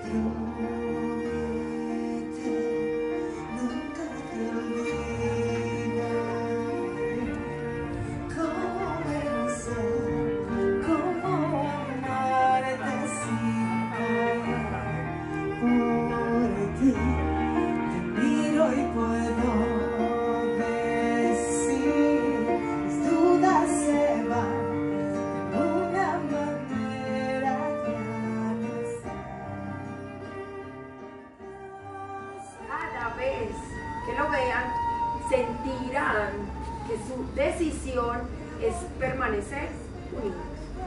Que lo vean, sentirán que su decisión es permanecer unidos.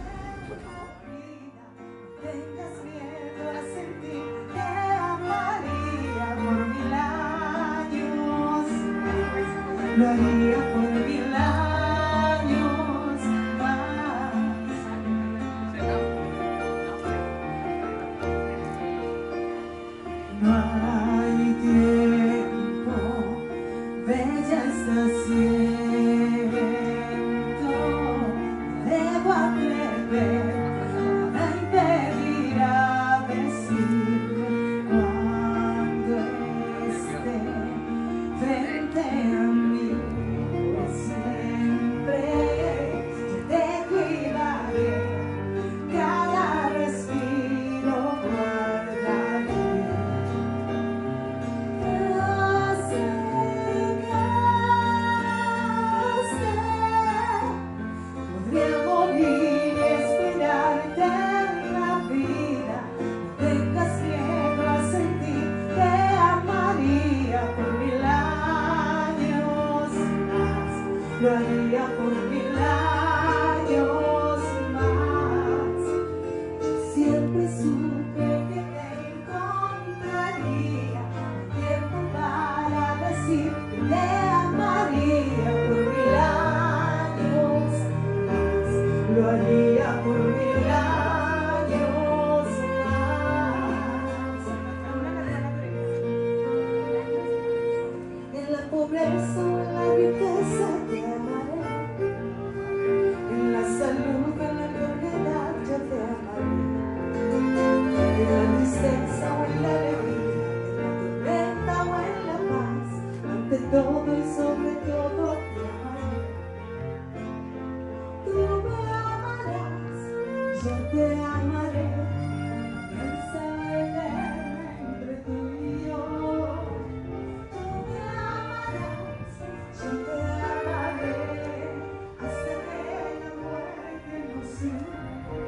Tengas miedo a sentir, te amaría por 1000 años, lo haría por 1000 años más. No hay tiempo, bella estaciento, debo atrever a impedir a decirme cuando esté frente a mí. Siempre te cuidaré, cada respiro guardaré. Podría morir y esperarte en la vida. No tengas miedo a sentir, te amaría por 1000 años más, lo haría por 1000 años más. Siempre supe que te encontraría tiempo para decir que te amaría por 1000 años más, lo haría por 1000 años más. En la pobreza o en la riqueza te amaré, en la salud o en la enfermedad yo te amaré, en la tristeza o en la alegría, en la tormenta o en la paz, ante todo y sobre todo te amaré. Tú me amarás, yo te amaré, alianza eterna entre tú y yo. Tú me amarás, yo te amaré, hasta que la muerte nos una.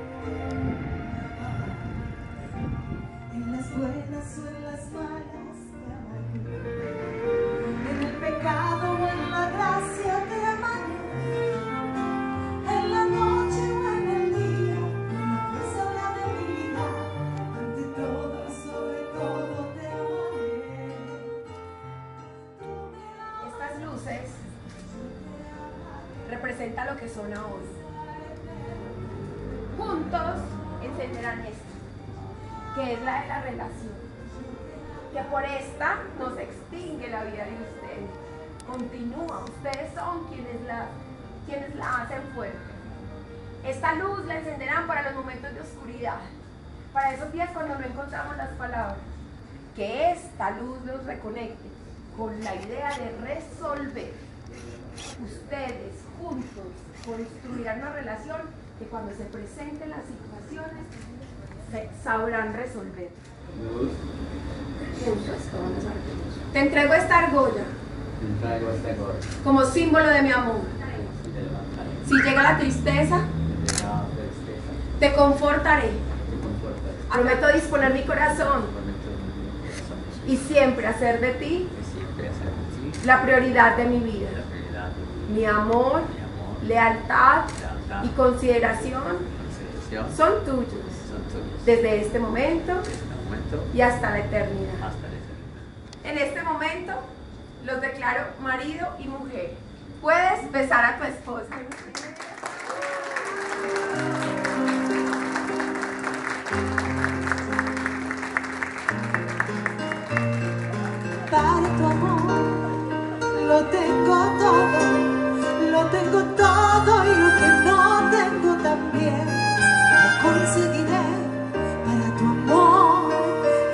En las buenas o en las malas te amaré, en el pecado o en la gracia te amaré, en la noche o en el día, en la fuerza o la debilidad, ante todo y sobre todo te amaré. Estas luces representan lo que son ahora. Juntos encenderán esta, que es la de la relación, que por esta no se extingue la vida de ustedes, continúa, ustedes son quienes la hacen fuerte. Esta luz la encenderán para los momentos de oscuridad, para esos días cuando no encontramos las palabras, que esta luz los reconecte con la idea de resolver. Ustedes juntos construirán una relación que cuando se presenten las situaciones sabrán resolver. Te entrego esta argolla como símbolo de mi amor. Si llega la tristeza, te confortaré. Prometo disponer mi corazón y siempre hacer de ti la prioridad de mi vida. Mi amor, lealtad y consideración son tuyos desde este momento y hasta la eternidad. En este momento los declaro marido y mujer. Puedes besar a tu esposa. Para tu amor lo tengo todo y lo que no tengo también lo conseguiré. Para tu amor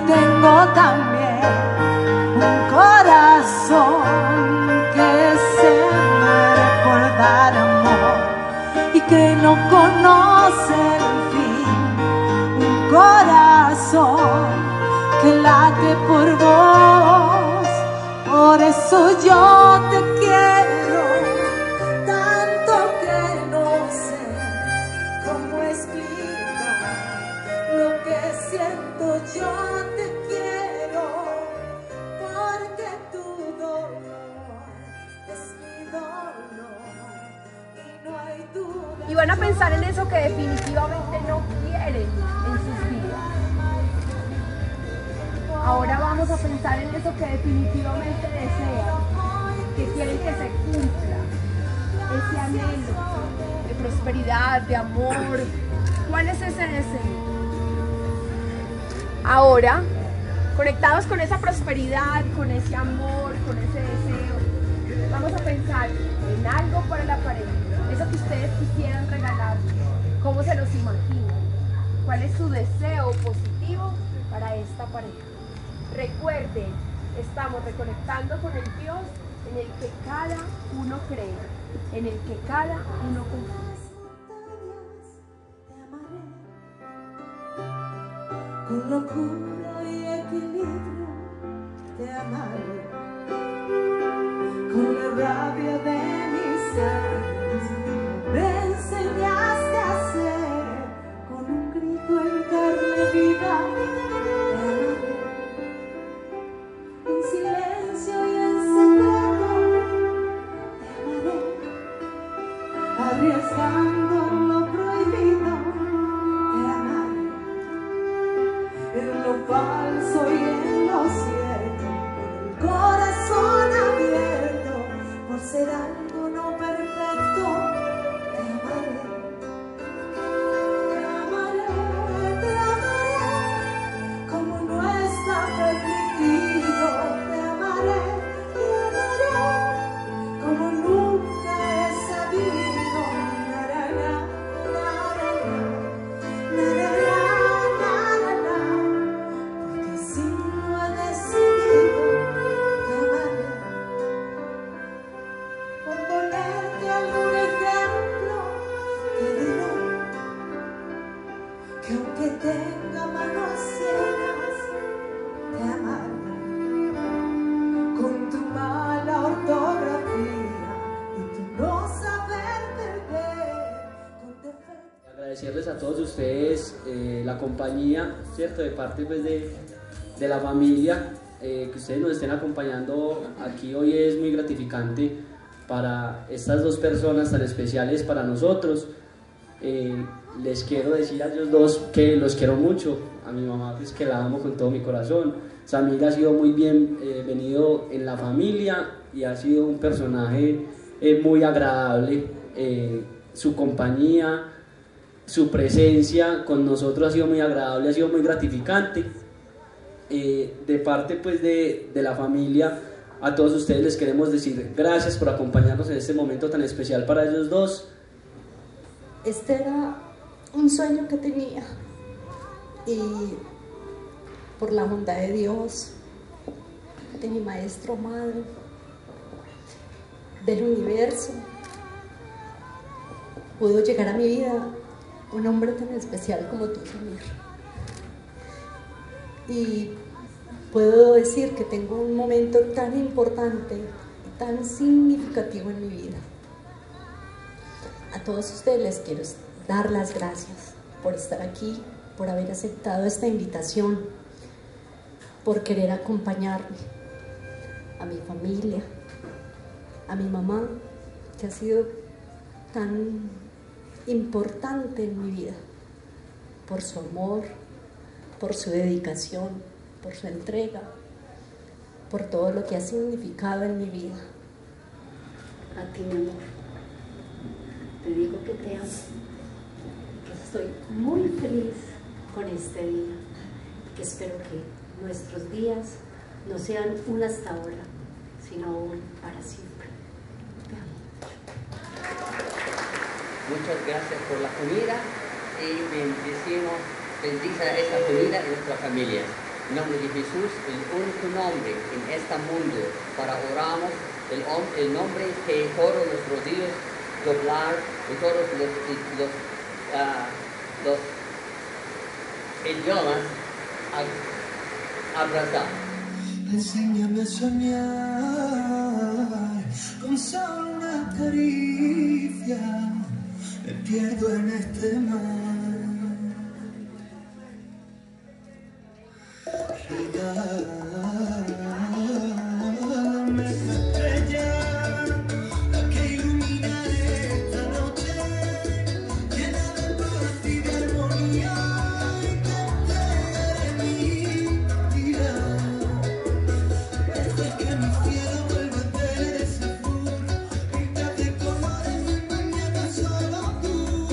tengo también un corazón que se muere por dar amor y que no conoce el fin. Un corazón que late por vos, por eso yo te quiero tanto que no sé cómo explicar lo que siento. Yo te quiero porque tu dolor es mi dolor y no hay duda. Y van a pensar en eso que definitivamente no quieren en sus vidas. Ahora vamos a pensar en eso que definitivamente desean, que quieren que se cumpla. Ese anhelo de prosperidad, de amor. ¿Cuál es ese deseo? Ahora, conectados con esa prosperidad, con ese amor, con ese deseo, vamos a pensar en algo para la pareja. Eso que ustedes quisieran regalar. ¿Cómo se los imaginan? ¿Cuál es su deseo positivo para esta pareja? Recuerden, estamos reconectando con el Dios en el que cada uno cree, en el que cada uno confía. Con locura y equilibrio te amaré, con la rabia de mis años me enseñaste a ser, con un grito en carne viva te amaré, en silencio y en secreto te amaré, arriesgando lo prohibido te amaré, en lo falso y en lo cierto, con el corazón abierto, por ser algo no perfecto, te amaré, te amaré, te amaré, como no está permitido, te amaré, como nunca he sabido, na, na, na, na, na, na, na, na, na, na. Porque si no he decidido, te amaré. Por ponerte algún ejemplo, te diré que aunque tenga manos llenas, te amaré. Con tu mala ortografía y tu no saber perder, con defectos. Agradecerles a todos ustedes la compañía, ¿cierto? De parte pues, de la familia, que ustedes nos estén acompañando aquí hoy es muy gratificante para estas dos personas tan especiales para nosotros. Les quiero decir a ellos dos que los quiero mucho, a mi mamá pues que la amo con todo mi corazón. Samir ha sido muy bienvenido en la familia y ha sido un personaje muy agradable, su compañía, su presencia con nosotros ha sido muy agradable, ha sido muy gratificante. De parte pues de la familia, a todos ustedes les queremos decir gracias por acompañarnos en este momento tan especial para ellos dos. Este era un sueño que tenía y por la bondad de Dios, de mi maestro amado, del universo, pudo llegar a mi vida un hombre tan especial como tú, Samir. Y puedo decir que tengo un momento tan importante y tan significativo en mi vida. A todos ustedes les quiero dar las gracias por estar aquí, por haber aceptado esta invitación, por querer acompañarme, a mi familia, a mi mamá, que ha sido tan importante en mi vida, por su amor, por su dedicación, por su entrega, por todo lo que ha significado en mi vida. A ti, mi amor, te digo que te amo, que estoy muy feliz con este día, que espero que nuestros días no sean un hasta ahora, sino un para siempre. Te amo. Muchas gracias por la comida y bendice esa comida en nuestra familia. En nombre de Jesús, el único nombre en este mundo para oramos, el nombre que todos los rodillas doblar y todos los idiomas abrazar. Enséñame a soñar con solo una caricia, me pierdo en este mar. Regálame tu estrella, la que ilumina esta noche, llena de paz y de armonía, y que entregue mi vida. Desde que mi cielo vuelve a tener ese azul, pintas de colores y mañana solo tú.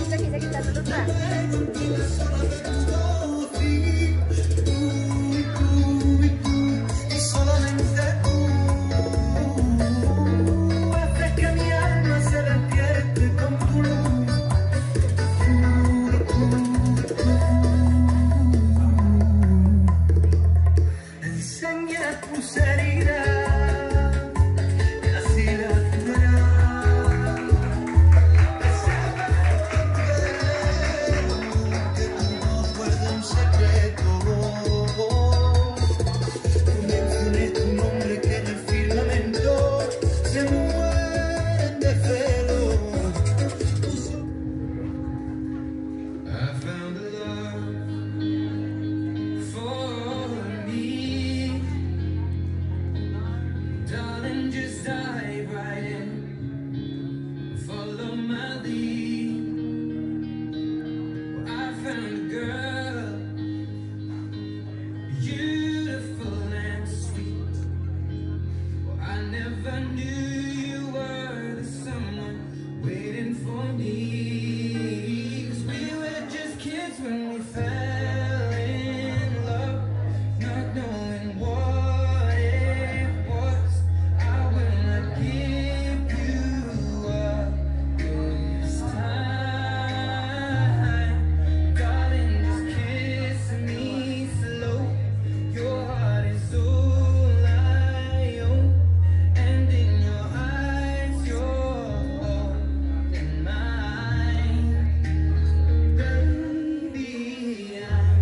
Y solamente tú haces que mi alma se despierte con tu luz. Enseña tus heridas y así las curarás. Que tu voz guarda un secreto. Mencioné tu nombre que en el firmamento se mueren de celo. I found a love for me. Darling, just dive right in. Follow my lead. Well, I found a girl, beautiful and sweet. Well, I never knew you were the someone waiting for me. 'Cause we were just kids when we fell in love, not knowing what it was. I will not give you up this time. Darling, just kiss me slow. Your heart is all I own, and in your eyes, you're holding mine. Baby, I'm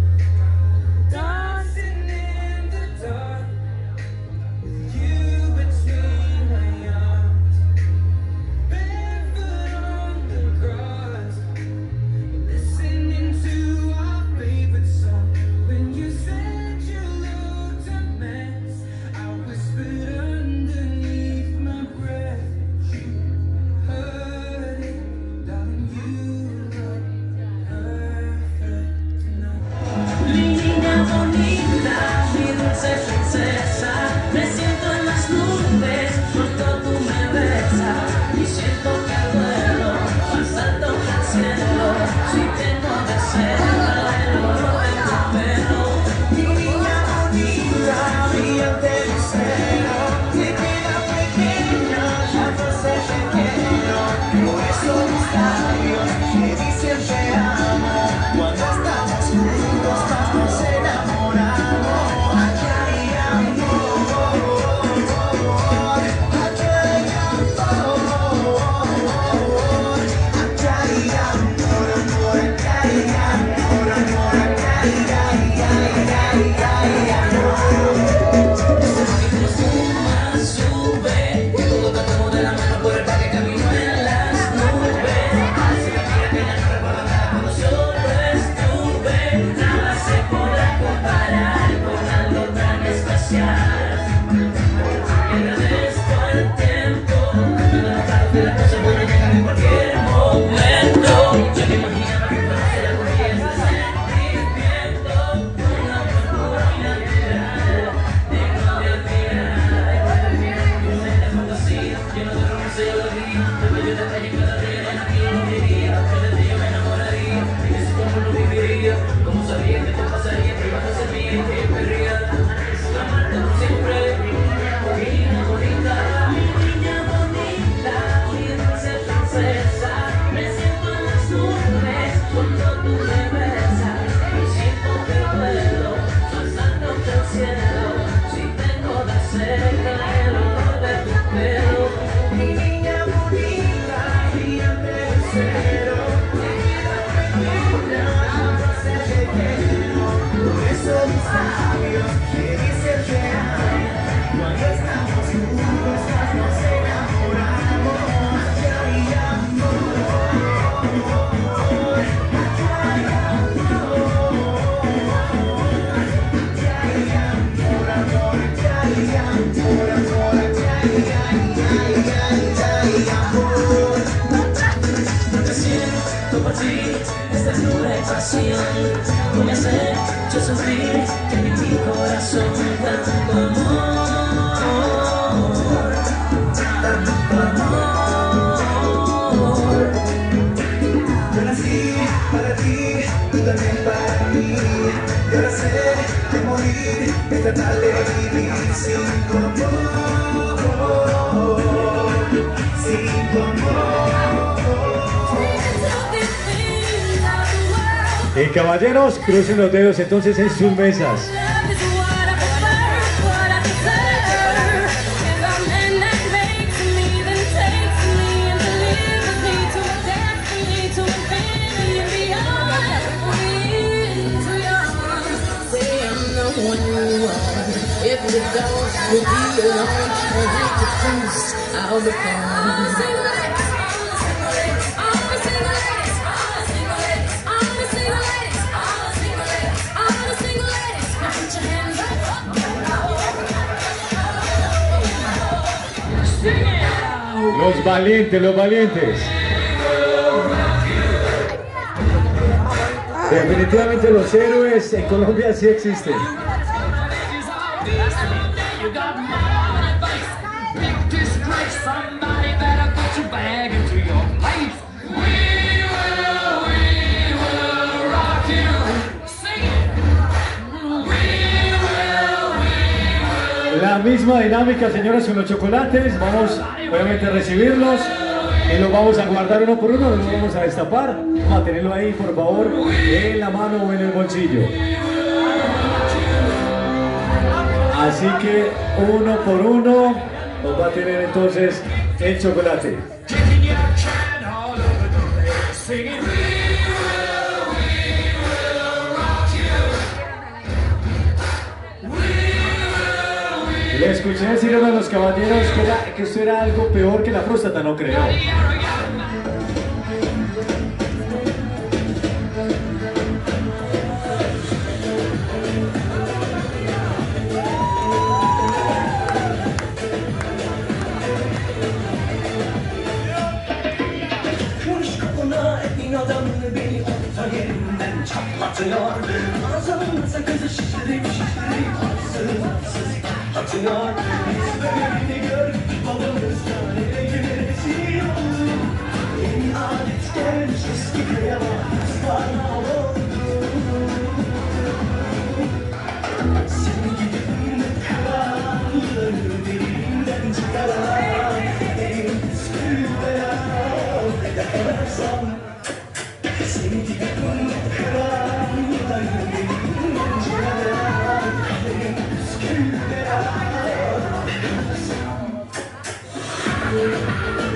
dancing in the dark, you between my arms, barefoot on the grass, listening to our favorite song. When you said you looked a mess, I whispered underneath my breath, you heard it, darling, you look perfect tonight. Mi niña bonita, mi dulce princesa, me siento en las nubes, cuando tú me besas, y siento que vuelo más alto que el cielo, si tengo de cerca el oro de tu pelo. Mi niña bonita, brillante lucero, mi vida pequeña, ya no sé pequeño, por eso mis labios me dicen te amo, cuando estamos juntos más nos enamoramos. Aquí hay amor, aquí hay amor, aquí hay amor, amor, aquí hay amor, amor, aquí hay amor. Sube, todo tratamos de la mano por el parque camino en las nubes. Así que mira que ya no recuerdo nada cuando solo estuve. Nada se podrá comparar con algo tan especial. Y agradezco el tiempo, de las cosas buenas llegan en cualquier momento. Yo me imaginaba que fuera a ser algo y este sentimiento, una pura y natural, digno de admirar. De fantasía, lleno de romance y alegría, de bello detalle en cada día, de la que no diría, que de ti yo me enamoraría, y que si como no viviría, como sabía que te pasaría, que ibas a ser mía y que yo querría amarte por siempre. Mi niña bonita, mi niña bonita, mi dulce princesa, me siento en las nubes cuando tú me besas, y siento que vuelo más alto Tú me has hecho sentir que en mi corazón tanto amor, tanto amor. Yo nací para ti, tú también para mí. Y ahora sé que morir es tratar de vivir sin tu amor, sin tu amor. Caballeros, crucen los dedos entonces en sus mesas. Los valientes, los valientes. Definitivamente los héroes en Colombia sí existen. La misma dinámica, señoras, con los chocolates. Vamos obviamente a recibirlos y los vamos a guardar uno por uno, los vamos a destapar. Vamos a tenerlo ahí, por favor, en la mano o en el bolsillo. Así que uno por uno nos va a tener entonces el chocolate. Le escuché decir a uno de los caballeros que esto era algo peor que la próstata, no creo. Atıyor, beni gör, babamızdan geçiyor. Yeni adet gelmiş eski kıyamaz bana oldu. Seni gidip karanları derinden çıkaran en püskülle yakarsam. Seni gidip karanları derinden çıkaran en püskülle yakarsam.